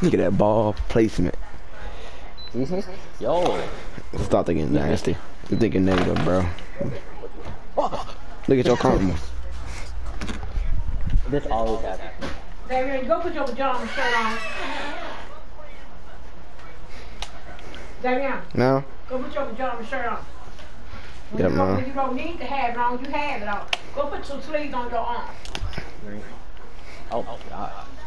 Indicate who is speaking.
Speaker 1: Look at that ball placement.
Speaker 2: Yo.
Speaker 1: Stop thinking nasty. You're thinking negative, bro. Look at your karma.
Speaker 2: This always happens.
Speaker 3: Damian, go put your pajama shirt on. Damian,
Speaker 1: No?
Speaker 3: go put your pajama shirt on.
Speaker 1: Yeah, man.
Speaker 3: When you don't need to have it on, you have it on. Go put some sleeves on your arm.
Speaker 2: Oh, God.